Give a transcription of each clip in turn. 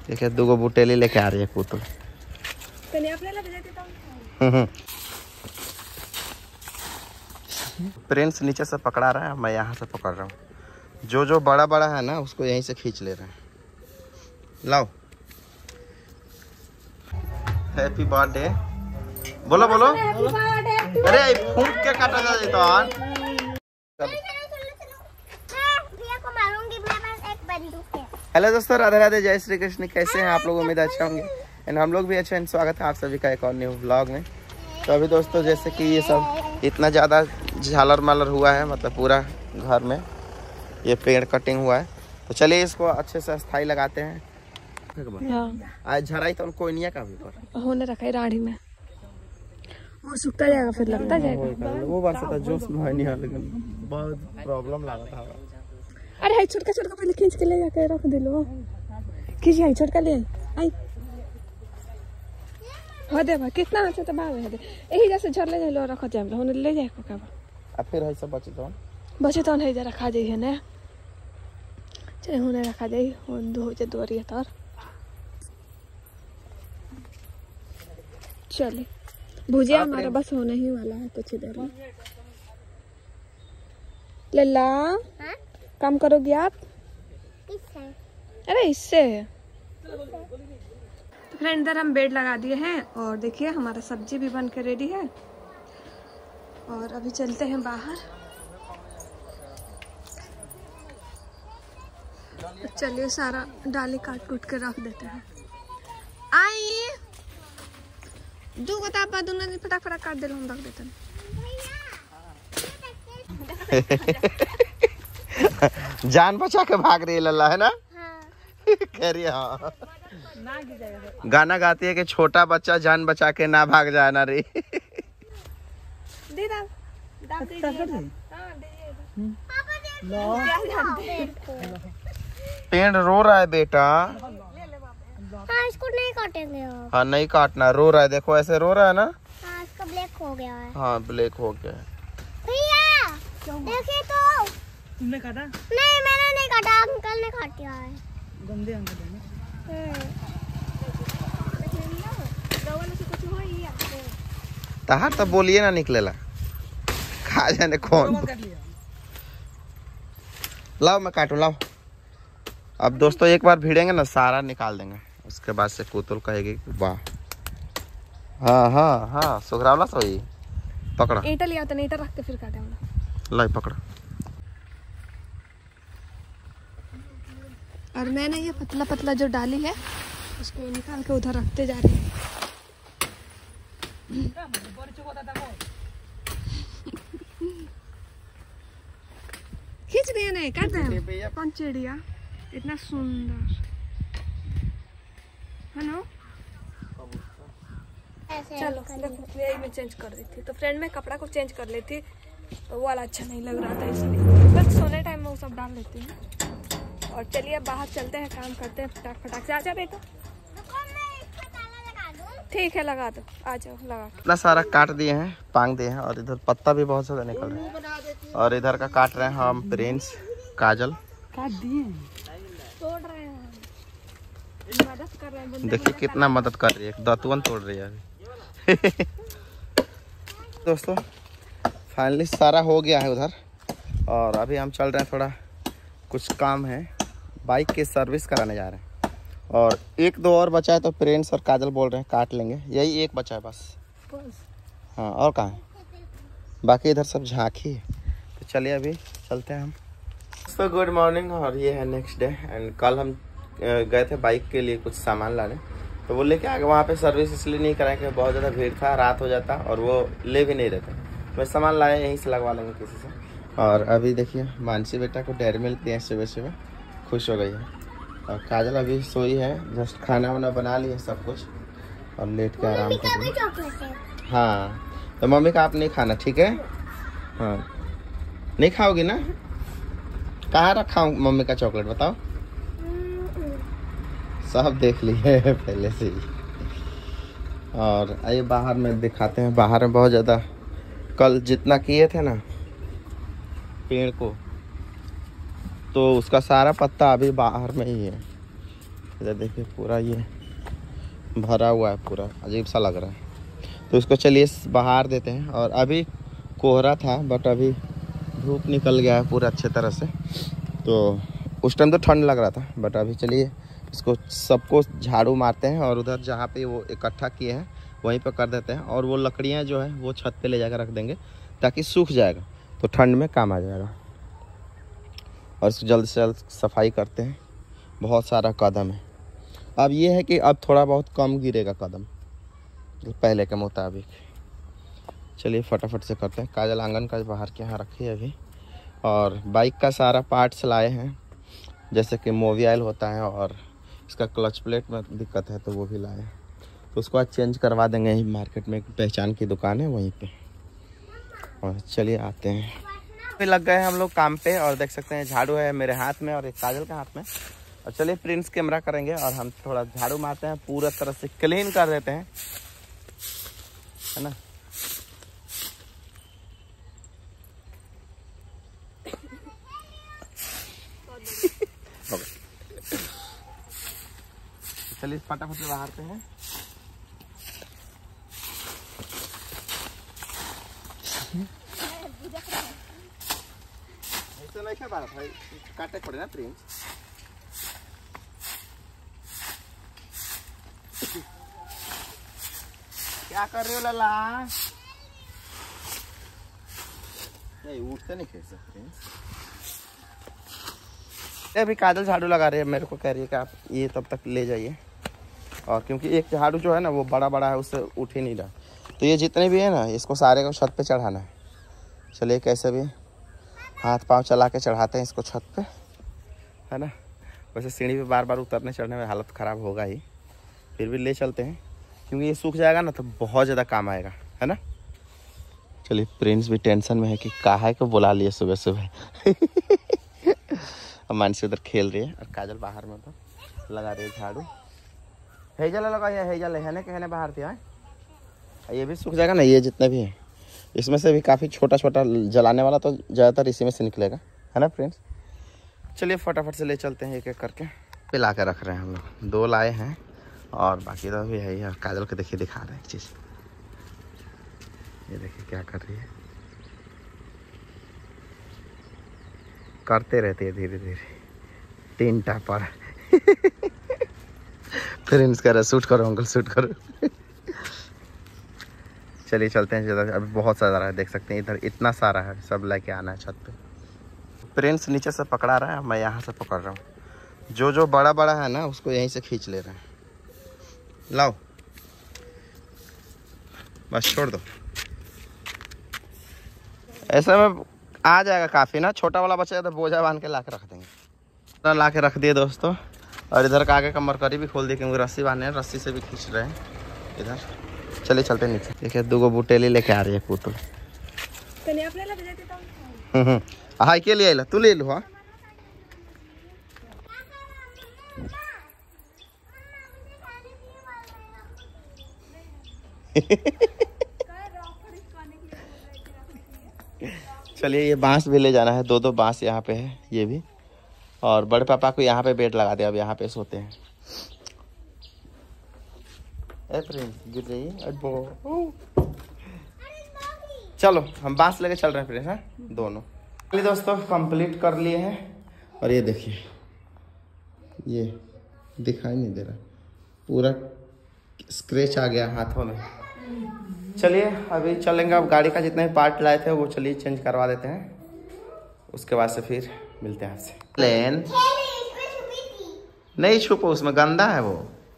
देखिए 2 बुटेली लेके आ रही है पुतुल। प्रिंस नीचे से पकड़ा रहा है, मैं यहाँ से पकड़ रहा हूँ। जो बड़ा बड़ा है ना उसको यहीं से खींच ले रहे हैं। लाओ हैप्पी बर्थडे बोलो बोलो। अरे फूंक के काटा जा देता। हेलो दोस्तों, राधे राधे, जय श्री कृष्ण। कैसे हैं आप लोग? उम्मीद अच्छे होंगे एंड हम लोग भी अच्छे हैं। स्वागत है आप सभी का एक और न्यू व्लॉग में। तो अभी दोस्तों जैसे कि ये सब इतना ज़्यादा झालर मालर हुआ है, मतलब पूरा घर में ये पेड़ कटिंग हुआ है, तो चलिए इसको अच्छे से स्थायी लगाते हैं। आज झराई तो कोयनिया का भी पर होने रखा है राड़ी में, वो सूखता जाएगा फिर लगता जाएगा। वो बात था जोश में नहीं, लेकिन बहुत प्रॉब्लम लगा था। अरे हाई छोटका छोटका पहले खींच के ले जाके रख दे लो। खींच आई छोटका ले आई हो दे भाई, कितना अच्छा तो भाव है। यही जैसे झर ले लो रख जाए होने ले जाए को का अब फिर है सब बचे तो नहीं जरा रखा जाइए ना, चाहे होने रखा जाइए हो दो जे दोरी तर। चलिए भुजिया हमारा बस होने ही वाला है कुछ ही देर में। लल्ला काम करोगी आप? अरे इससे तो फ्रेंड इधर हम बेड लगा दिए हैं और देखिए हमारा सब्जी भी बन के रेडी है। और अभी चलते हैं बाहर। चलिए सारा डाली काट कूट के रख देते हैं। आई दो को तापा दोनों फटाक फटाक काट दे हम रख देते हैं। जान बचा के भाग रही है लल्ला, है ना? कह रही है हाँ। गाना गाती है कि छोटा बच्चा जान बचा के ना भाग जाए ना रे। पेड़ रो रहा है बेटा। हाँ, इसको नहीं काटेंगे। हाँ नहीं काटना, रो रहा है, देखो ऐसे रो रहा है ना। हाँ, इसका ब्लैक हो गया है। हाँ ब्लैक हो गया है। भैया देखिए तो तुमने काटा? नहीं मैंने नहीं काटा, अंकल ने काटा है। गंदे अंकल है ना। तहार तो बोलिए ना निकलेला, खा जाने कौन। लाओ मैं काटू, लाओ। अब दोस्तों एक बार भिड़ेंगे ना सारा निकाल देंगे, उसके बाद से पुतुल कहेगी वाह। हाँ हाँ हाँ सुघरावला सोई पकड़ा। ईटा लिया तो ईटा रख के फिर काटे। लाई पकड़ा। और मैंने ये पतला पतला जो डाली है उसको निकाल के उधर रखते जा रही है। खींच दिए नहीं काट दे। कौन चिड़िया इतना सुंदर है ना? चलो देखो यही मैं चेंज कर रही थी, तो फ्रेंड में कपड़ा को चेंज कर लेती तो वो वाला अच्छा नहीं लग रहा था, इसलिए बस सोने टाइम में वो सब डाल लेती हूँ। और चलिए बाहर चलते हैं, काम करते हैं फटाक फटाक से। आजा बेटा। ठीक है लगा दो, आ जाओ लगा। इतना सारा काट दिए हैं, पांग दिए हैं, और इधर पत्ता भी बहुत ज्यादा निकल रहा है। और इधर का काट रहे हैं हम प्रिंस काजल। काट दिए तोड़ रहे हैं, मदद कर रहे हैं। देखिए कितना मदद कर रही है, दातुन तोड़ रही है अभी। दोस्तों फाइनली सारा हो गया है उधर, और अभी हम चल रहे हैं, थोड़ा कुछ काम है, बाइक की सर्विस कराने जा रहे हैं। और एक दो और बचा है, तो प्रिंस और काजल बोल रहे हैं काट लेंगे, यही एक बचा है बस। हाँ और कहाँ है, बाकी इधर सब झांकी है। तो चलिए अभी चलते हैं हम। तो गुड मॉर्निंग, और ये है नेक्स्ट डे। एंड कल हम गए थे बाइक के लिए कुछ सामान लाने, तो वो लेके आ गए। वहाँ पे सर्विस इसलिए नहीं कराए कि बहुत ज़्यादा भीड़ था, रात हो जाता और वो ले भी नहीं रहते। मैं सामान लाए, यहीं से लगवा लेंगे किसी से। और अभी देखिए मानसी बेटा को डेयरी मिल्क दिए सुबह सुबह, खुश हो गई है। और काजल अभी सोई है, जस्ट खाना वाना बना लिए सब कुछ, और लेट के आराम कर रही है। हाँ तो मम्मी का आप नहीं खाना, ठीक है? हाँ नहीं खाओगी ना? कहाँ रखा हूँ मम्मी का चॉकलेट बताओ? सब देख लिए पहले से ही। और आइए बाहर में दिखाते हैं। बाहर में बहुत ज़्यादा कल जितना किए थे ना पेड़ को, तो उसका सारा पत्ता अभी बाहर में ही है। इधर देखिए पूरा ये भरा हुआ है, पूरा अजीब सा लग रहा है। तो इसको चलिए बाहर देते हैं। और अभी कोहरा था बट अभी धूप निकल गया है पूरा अच्छे तरह से। तो उस टाइम तो ठंड लग रहा था बट अभी चलिए इसको सबको झाड़ू मारते हैं और उधर जहाँ पे वो इकट्ठा किए हैं वहीं पे कर देते हैं। और वो लकड़ियाँ जो है वो छत पे ले जाकर रख देंगे ताकि सूख जाएगा तो ठंड में काम आ जाएगा। और इसको जल्द से जल्द सफाई करते हैं। बहुत सारा कदम है। अब ये है कि अब थोड़ा बहुत कम गिरेगा कदम पहले के मुताबिक। चलिए फटाफट से करते हैं। काजल आंगन का बाहर के यहाँ रखी है अभी। और बाइक का सारा पार्ट्स लाए हैं, जैसे कि मोबिल होता है और इसका क्लच प्लेट में दिक्कत है तो वो भी लाए हैं। तो उसको आज चेंज करवा देंगे। यहीं मार्केट में एक पहचान की दुकान है वहीं पे। और चलिए आते हैं। अभी लग गए हैं हम लोग काम पे और देख सकते हैं झाड़ू है मेरे हाथ में और एक काजल के हाथ में। और चलिए प्रिंस कैमरा करेंगे और हम थोड़ा झाड़ू मारते हैं, पूरा तरह से क्लीन कर देते हैं, है ना। चलिए फटाफट से बाहरते हैं। ऐसा नहीं क्या बात भाई, काटे पड़े ना प्रिंस। क्या कर रहे हो लाला? नहीं उठते नहीं खेल सकते। अभी काजल झाड़ू लगा रही है, मेरे को कह रही है कि आप ये तब तक ले जाइए। और क्योंकि एक झाड़ू जो है ना वो बड़ा बड़ा है, उससे उठ ही नहीं रहा। तो ये जितने भी है ना इसको सारे को छत पे चढ़ाना है। चलिए कैसे भी हाथ पांव चला के चढ़ाते हैं इसको छत पे, है ना। वैसे सीढ़ी पे बार बार उतरने चढ़ने में हालत ख़राब होगा ही, फिर भी ले चलते हैं क्योंकि ये सूख जाएगा ना तो बहुत ज़्यादा काम आएगा, है ना। चलिए प्रिंस भी टेंशन में है कि काहे को बुला लिए सुबह सुबह। अब मानसी उधर खेल रही है और काजल बाहर में तो लगा रही है झाड़ू। हेजल लगा है, हेजल है कहने बाहर थी। ये भी सूख जाएगा ना, ये जितने भी हैं इसमें से भी काफ़ी छोटा छोटा जलाने वाला तो ज़्यादातर इसी में से निकलेगा, है ना फ्रेंड्स। चलिए फटाफट से ले चलते हैं एक एक करके। पिला के रख रहे हैं हम लोग, 2 लाए हैं और बाकी तो भी है ही। और काजल को देखिए दिखा रहे हैं एक चीज़, ये देखिए क्या कर रही है, करते रहते हैं धीरे धीरे। 3 टापर। फ्रेंड्स कह रहे शूट करो अंकल शूट करो। चलिए चलते हैं। ज़्यादा अभी बहुत सारा है, देख सकते हैं इधर इतना सारा है, सब लेके आना है छत पे। प्रिंस नीचे से पकड़ा रहा है, मैं यहाँ से पकड़ रहा हूँ। जो जो बड़ा बड़ा है ना उसको यहीं से खींच ले रहे हैं। लाओ बस छोड़ दो, ऐसे में आ जाएगा काफ़ी ना। छोटा वाला बच्चा तो बोझा बांध के ला के रख देंगे। ला के रख दिए दोस्तों। और इधर का आगे का मरकरी भी खोल दी क्योंकि रस्सी बांधे हैं, रस्सी से भी खींच रहे हैं इधर। चलिए चलते हैं नीचे। देखिए 2 बुटेली लेके आ रही है पुतुल। हाई के लिए तू ले लो। हाँ चलिए ये बांस भी ले जाना है, 2 बांस यहाँ पे है ये भी। और बड़े पापा को यहाँ पे बेड लगा दिया, अब यहाँ पे सोते हैं। गिर रही है। चलो हम बांस लेके चल रहे हैं फ्रेंड्स, हैं दोनों। चलिए दोस्तों कंप्लीट कर लिए हैं। और ये देखिए ये दिखाई नहीं दे रहा, पूरा स्क्रैच आ गया हाथों में। चलिए अभी चलेंगे, अब गाड़ी का जितने पार्ट लाए थे वो चलिए चेंज करवा देते हैं, उसके बाद से फिर मिलते हैं आपसे। प्लेन नहीं छुपो, उसमें गंदा है वो।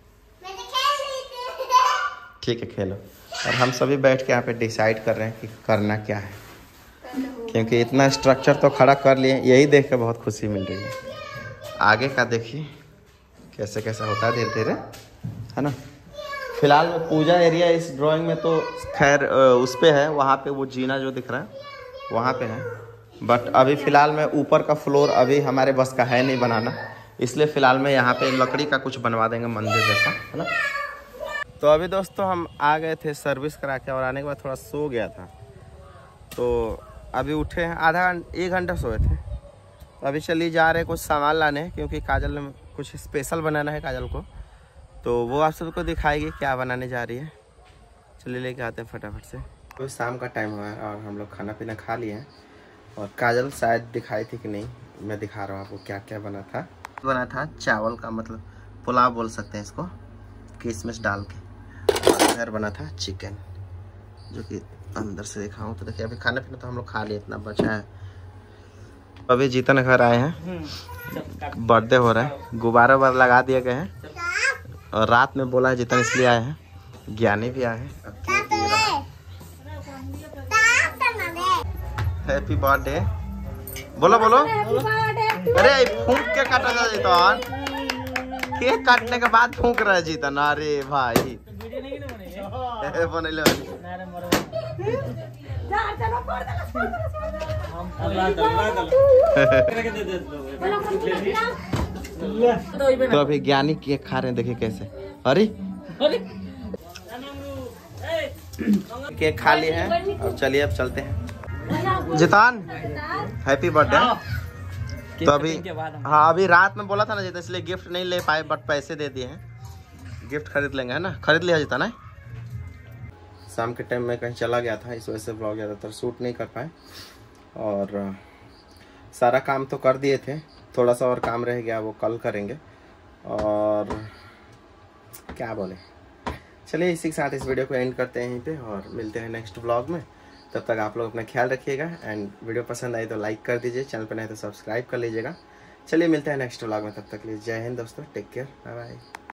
ठीक है खेलो। और हम सभी बैठ के यहाँ पे डिसाइड कर रहे हैं कि करना क्या है, क्योंकि इतना स्ट्रक्चर तो खड़ा कर लिए, यही देख के बहुत खुशी मिल रही है। आगे का देखिए कैसे कैसे होता है धीरे धीरे, है ना। फिलहाल में पूजा एरिया इस ड्राइंग में तो खैर उस पे है, वहाँ पे वो जीना जो दिख रहा है वहाँ पे है। बट अभी फ़िलहाल में ऊपर का फ्लोर अभी हमारे बस का है नहीं बनाना, इसलिए फ़िलहाल में यहाँ पे लकड़ी का कुछ बनवा देंगे मंदिर जैसा, है ना। तो अभी दोस्तों हम आ गए थे सर्विस करा के, और आने के बाद थोड़ा सो गया था, तो अभी उठे हैं, 1 घंटा सोए थे। तो अभी चलिए जा रहे कुछ सामान लाने, क्योंकि काजल कुछ स्पेशल बनाना है काजल को, तो वो आप सबको दिखाएगी क्या बनाने जा रही है। चलिए लेके आते हैं फटाफट से। तो शाम का टाइम हुआ है और हम लोग खाना पीना खा लिए हैं। और काजल शायद दिखाई थी कि नहीं, मैं दिखा रहा हूँ आपको क्या क्या बना था। बना था चावल का, मतलब पुलाव बोल सकते हैं इसको, किशमिश डाल के। और इधर बना था चिकन, जो कि अंदर से दिखाऊँ तो देखिए। अभी खाना पीना तो हम लोग खा लिए, इतना बचा है। अभी जीतन घर आए हैं, बर्थडे हो रहा है, गुब्बारा वुब्बारा लगा दिए गए हैं। और रात में बोला है जीतन, इसलिए आए हैं। ज्ञानी भी आए हैं। हैप्पी बर्थडे बोलो बोलो। अरे फूंक के काटा जा जीतन, केक काटने के बाद फूंक रहा है जीतन। अरे भाई बने तो अभी ज्ञानी केक खा रहे हैं, देखिए कैसे। अरे केक खा लिए हैं और चलिए अब चलते हैं। Jitan happy birthday. तो अभी हाँ, अभी रात में बोला था ना जितना, इसलिए गिफ्ट नहीं ले पाए, बट पैसे दे दिए हैं। गिफ्ट खरीद लेंगे, है ना? खरीद लिया जितान है। शाम के टाइम में कहीं चला गया था, इस वजह से ब्लॉग ज़्यादातर शूट नहीं कर पाए। और सारा काम तो कर दिए थे, थोड़ा सा और काम रह गया, वो कल करेंगे। और क्या बोले, चलिए इसी के साथ इस वीडियो को एंड करते हैं यहीं पे और मिलते हैं नेक्स्ट ब्लॉग में। तब तक आप लोग अपना ख्याल रखिएगा। एंड वीडियो पसंद आई तो लाइक कर दीजिए, चैनल पर नहीं तो सब्सक्राइब कर लीजिएगा। चलिए मिलते हैं नेक्स्ट व्लॉग में, तब तक के लिए जय हिंद दोस्तों, टेक केयर, बाय बाय।